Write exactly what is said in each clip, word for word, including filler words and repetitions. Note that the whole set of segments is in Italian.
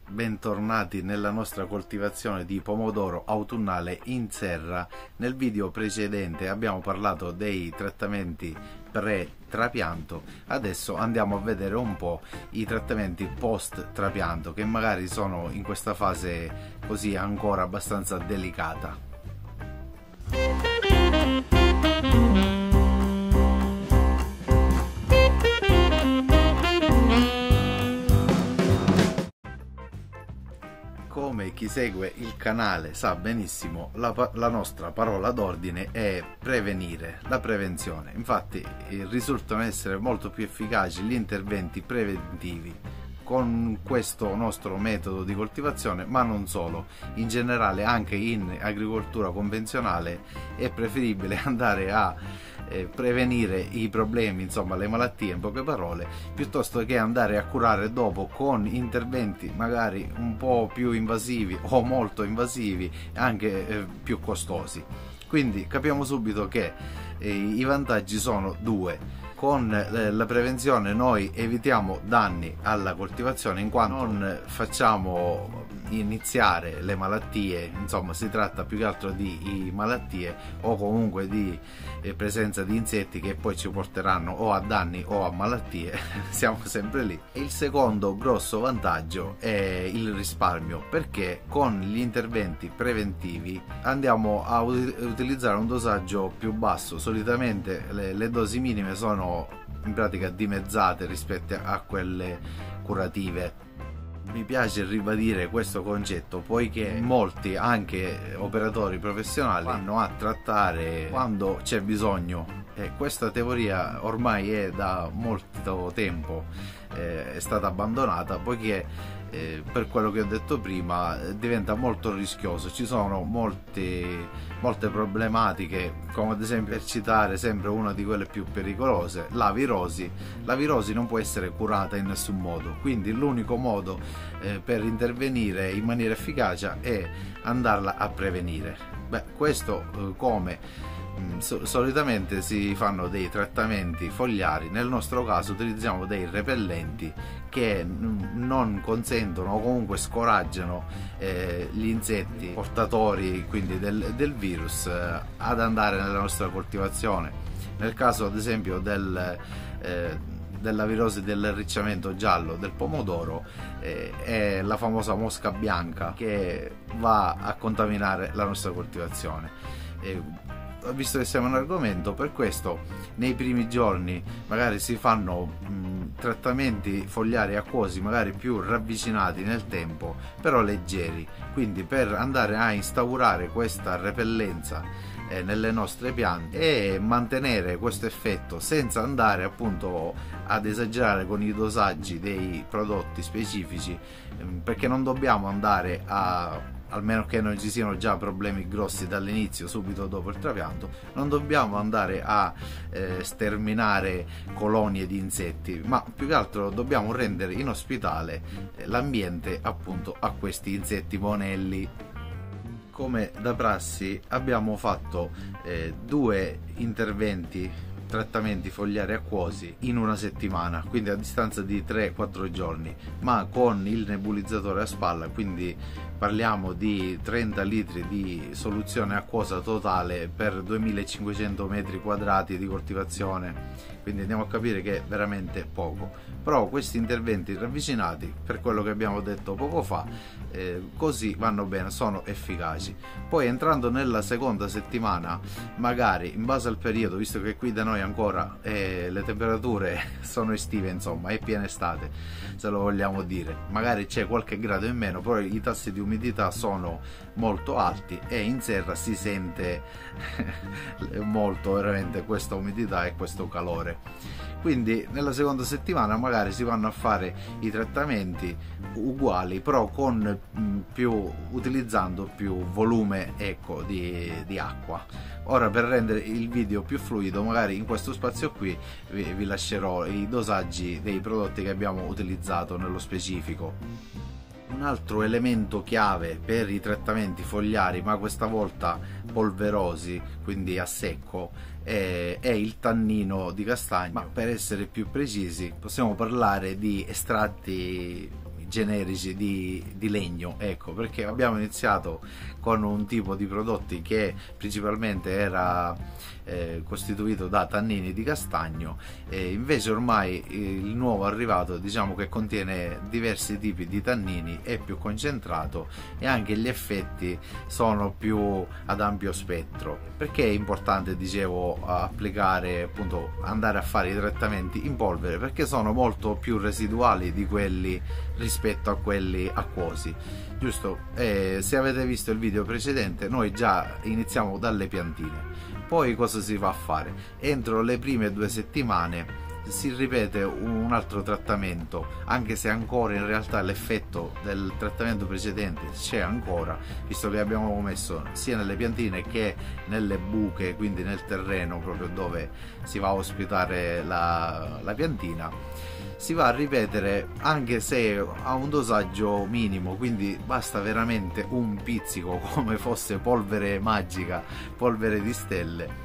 bentornati nella nostra coltivazione di pomodoro autunnale in serra. Nel video precedente abbiamo parlato dei trattamenti pre-trapianto, adesso andiamo a vedere un po' i trattamenti post-trapianto, che magari sono in questa fase così ancora abbastanza delicata. Come chi segue il canale sa benissimo, la, la nostra parola d'ordine è prevenire, la prevenzione. Infatti risultano essere molto più efficaci gli interventi preventivi con questo nostro metodo di coltivazione, ma non solo. In generale anche in agricoltura convenzionale è preferibile andare a eh, prevenire i problemi, insomma le malattie, in poche parole, piuttosto che andare a curare dopo con interventi magari un po' più invasivi o molto invasivi, anche eh, più costosi. Quindi capiamo subito che eh, i vantaggi sono due. Con la prevenzione noi evitiamo danni alla coltivazione, in quanto non facciamo iniziare le malattie, insomma si tratta più che altro di malattie o comunque di presenza di insetti che poi ci porteranno o a danni o a malattie, siamo sempre lì. Il secondo grosso vantaggio è il risparmio, perché con gli interventi preventivi andiamo a utilizzare un dosaggio più basso. Solitamente le, le dosi minime sono in pratica dimezzate rispetto a quelle curative. Mi piace ribadire questo concetto poiché molti, anche operatori professionali, vanno a trattare quando c'è bisogno, e questa teoria ormai è da molto tempo eh, è stata abbandonata, poiché eh, per quello che ho detto prima diventa molto rischioso. Ci sono molti, molte problematiche, come ad esempio, per citare sempre una di quelle più pericolose, la virosi. La virosi non può essere curata in nessun modo, quindi l'unico modo eh, per intervenire in maniera efficace è andarla a prevenire. Beh, questo eh, come solitamente si fanno dei trattamenti fogliari. Nel nostro caso utilizziamo dei repellenti che non consentono o comunque scoraggiano eh, gli insetti portatori quindi del, del virus eh, ad andare nella nostra coltivazione. Nel caso ad esempio del eh, della virosi dell'arricciamento giallo del pomodoro eh, è la famosa mosca bianca che va a contaminare la nostra coltivazione. Eh, visto che siamo in argomento, per questo nei primi giorni magari si fanno mh, trattamenti fogliari acquosi magari più ravvicinati nel tempo, però leggeri, quindi per andare a instaurare questa repellenza eh, nelle nostre piante e mantenere questo effetto senza andare appunto ad esagerare con i dosaggi dei prodotti specifici, ehm, perché non dobbiamo andare a, almeno che non ci siano già problemi grossi dall'inizio, subito dopo il trapianto, non dobbiamo andare a eh, sterminare colonie di insetti, ma più che altro dobbiamo rendere inospitale eh, l'ambiente appunto a questi insetti monelli. Come da prassi abbiamo fatto eh, due interventi, trattamenti fogliari acquosi in una settimana, quindi a distanza di tre quattro giorni, ma con il nebulizzatore a spalla, quindi parliamo di trenta litri di soluzione acquosa totale per duemilacinquecento metri quadrati di coltivazione, quindi andiamo a capire che è veramente poco. Però questi interventi ravvicinati, per quello che abbiamo detto poco fa, eh, così vanno bene, sono efficaci. Poi entrando nella seconda settimana, magari in base al periodo, visto che qui da noi ancora eh, le temperature sono estive, insomma è piena estate se lo vogliamo dire, magari c'è qualche grado in meno, però i tassi di umidità sono molto alti e in serra si sente molto veramente questa umidità e questo calore. Quindi nella seconda settimana magari si vanno a fare i trattamenti uguali, però con più, utilizzando più volume, ecco, di, di acqua. Ora, per rendere il video più fluido, magari in questo spazio qui vi, vi lascerò i dosaggi dei prodotti che abbiamo utilizzato nello specifico. Un altro elemento chiave per i trattamenti fogliari, ma questa volta polverosi, quindi a secco, è, è il tannino di castagno, ma per essere più precisi possiamo parlare di estratti generici di, di legno, ecco, perché abbiamo iniziato con un tipo di prodotti che principalmente era eh, costituito da tannini di castagno, e invece ormai il nuovo arrivato, diciamo che contiene diversi tipi di tannini, è più concentrato e anche gli effetti sono più ad ampio spettro. Perché è importante, dicevo, applicare, appunto, andare a fare i trattamenti in polvere? Perché sono molto più residuali di quelli rispetto a quelli acquosi, giusto? Eh, se avete visto il video precedente, noi già iniziamo dalle piantine. Poi cosa si va a fare? Entro le prime due settimane si ripete un altro trattamento, anche se ancora in realtà l'effetto del trattamento precedente c'è ancora, visto che abbiamo messo sia nelle piantine che nelle buche, quindi nel terreno proprio dove si va a ospitare la, la piantina. Si va a ripetere, anche se a un dosaggio minimo, quindi basta veramente un pizzico, come fosse polvere magica, polvere di stelle,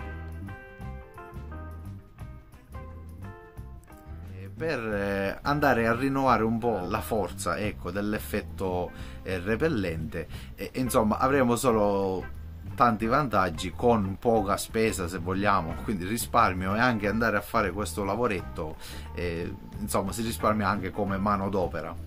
per andare a rinnovare un po' la forza, ecco, dell'effetto eh, repellente. E, insomma, avremo solo tanti vantaggi con poca spesa, se vogliamo, quindi risparmio, e anche andare a fare questo lavoretto, eh, insomma, si risparmia anche come manodopera.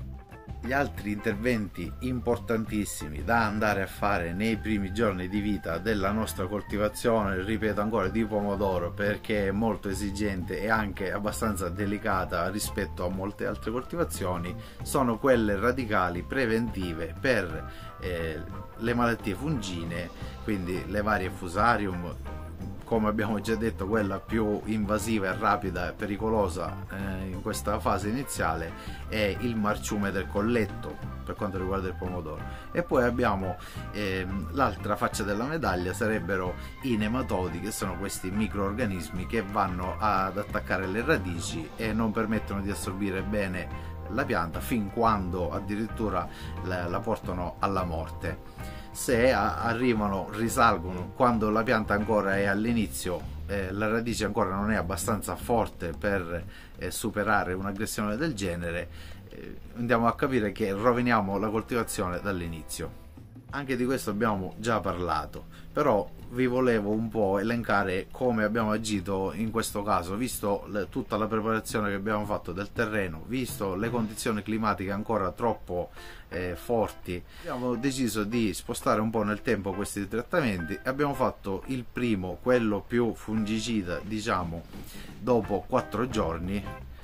Gli altri interventi importantissimi da andare a fare nei primi giorni di vita della nostra coltivazione, ripeto ancora, di pomodoro, perché è molto esigente e anche abbastanza delicata rispetto a molte altre coltivazioni, sono quelle radicali preventive per eh, le malattie fungine, quindi le varie Fusarium, come abbiamo già detto, quella più invasiva e rapida e pericolosa eh, in questa fase iniziale è il marciume del colletto per quanto riguarda il pomodoro. E poi abbiamo eh, l'altra faccia della medaglia, sarebbero i nematodi, che sono questi microorganismi che vanno ad attaccare le radici e non permettono di assorbire bene la pianta, fin quando addirittura la, la portano alla morte. Se arrivano, risalgono quando la pianta ancora è all'inizio, eh, la radice ancora non è abbastanza forte per eh, superare un'aggressione del genere, eh, andiamo a capire che roviniamo la coltivazione dall'inizio. Anche di questo abbiamo già parlato, però vi volevo un po' elencare come abbiamo agito in questo caso, visto le, tutta la preparazione che abbiamo fatto del terreno, visto le condizioni climatiche ancora troppo eh, forti. Abbiamo deciso di spostare un po' nel tempo questi trattamenti e abbiamo fatto il primo, quello più fungicida, diciamo, dopo quattro giorni.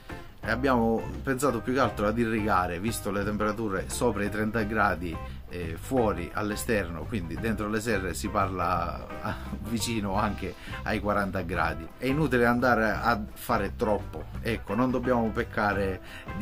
E abbiamo pensato più che altro ad irrigare, visto le temperature sopra i trenta gradi eh, fuori all'esterno, quindi dentro le serre si parla a, vicino anche ai quaranta gradi. È inutile andare a fare troppo, ecco, non dobbiamo peccare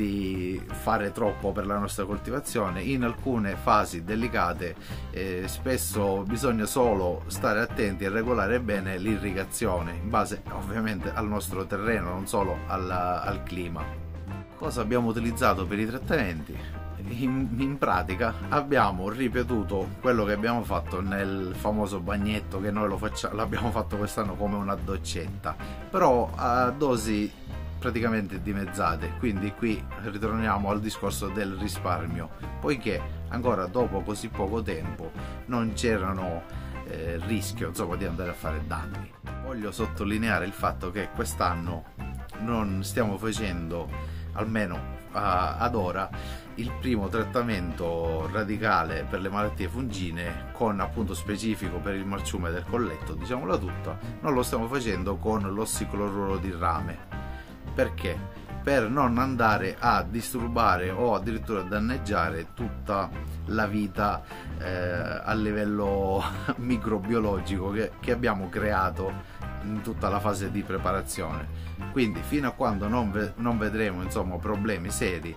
di fare troppo per la nostra coltivazione. In alcune fasi delicate eh, spesso bisogna solo stare attenti e regolare bene l'irrigazione, in base ovviamente al nostro terreno, non solo alla, al clima. Cosa abbiamo utilizzato per i trattamenti? In, in pratica abbiamo ripetuto quello che abbiamo fatto nel famoso bagnetto, che noi lo facciamo, l'abbiamo fatto quest'anno come una doccetta, però a dosi praticamente dimezzate. Quindi qui ritorniamo al discorso del risparmio, poiché ancora dopo così poco tempo non c'erano eh, rischio, insomma, di andare a fare danni. Voglio sottolineare il fatto che quest'anno non stiamo facendo, almeno uh, ad ora, il primo trattamento radicale per le malattie fungine con appunto specifico per il marciume del colletto, diciamola tutta, non lo stiamo facendo con l'ossicloruro di rame. Perché? Per non andare a disturbare o addirittura danneggiare tutta la vita eh, a livello microbiologico che, che abbiamo creato in tutta la fase di preparazione. Quindi fino a quando non, ve non vedremo, insomma, problemi seri,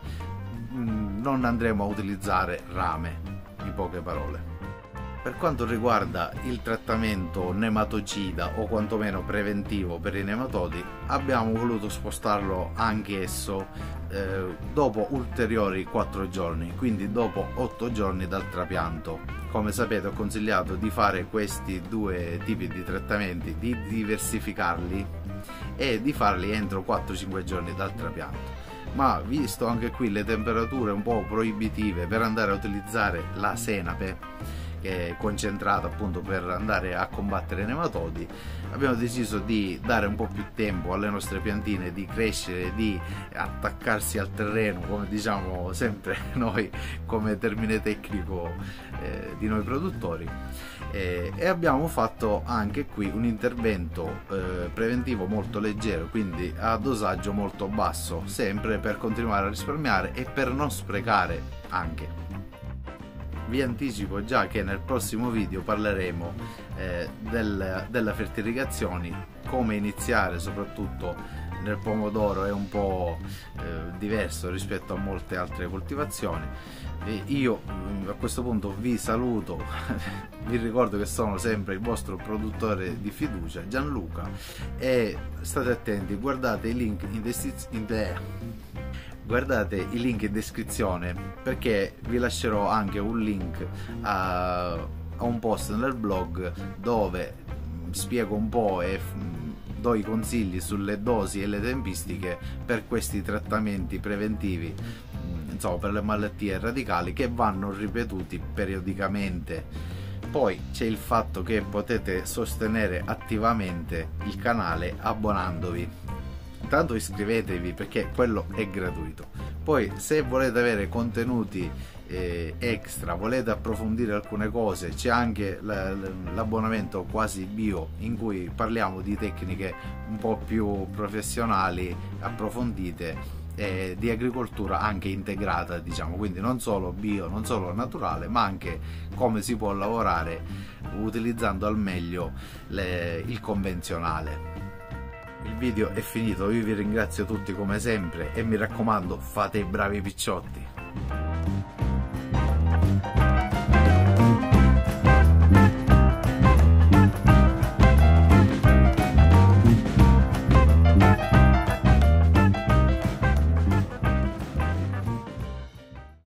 mh, non andremo a utilizzare rame, in poche parole. Per quanto riguarda il trattamento nematocida o quantomeno preventivo per i nematodi, abbiamo voluto spostarlo anche esso eh, dopo ulteriori quattro giorni, quindi dopo otto giorni dal trapianto. Come sapete, ho consigliato di fare questi due tipi di trattamenti, di diversificarli e di farli entro quattro cinque giorni dal trapianto. ma visto anche qui le temperature un po' proibitive per andare a utilizzare la senape che è concentrata appunto per andare a combattere i nematodi, abbiamo deciso di dare un po' più tempo alle nostre piantine di crescere, di attaccarsi al terreno, come diciamo sempre noi come termine tecnico eh, di noi produttori, eh, e abbiamo fatto anche qui un intervento eh, preventivo molto leggero, quindi a dosaggio molto basso, sempre per continuare a risparmiare e per non sprecare anche. Vi anticipo già che nel prossimo video parleremo eh, del, della fertilizazione, come iniziare, soprattutto nel pomodoro è un po' eh, diverso rispetto a molte altre coltivazioni. E io a questo punto vi saluto, vi ricordo che sono sempre il vostro produttore di fiducia, Gianluca, e state attenti, guardate i link in descrizione. Guardate i link in descrizione, perché vi lascerò anche un link a, a un post nel blog dove spiego un po' e do i consigli sulle dosi e le tempistiche per questi trattamenti preventivi, insomma per le malattie radicali, che vanno ripetuti periodicamente. Poi c'è il fatto che potete sostenere attivamente il canale abbonandovi. Intanto iscrivetevi, perché quello è gratuito. Poi se volete avere contenuti eh, extra, volete approfondire alcune cose, c'è anche l'abbonamento quasi bio in cui parliamo di tecniche un po' più professionali, approfondite, eh, di agricoltura anche integrata, diciamo, quindi non solo bio, non solo naturale, ma anche come si può lavorare utilizzando al meglio le, il convenzionale. Il video è finito, io vi ringrazio tutti come sempre e mi raccomando, fate i bravi picciotti.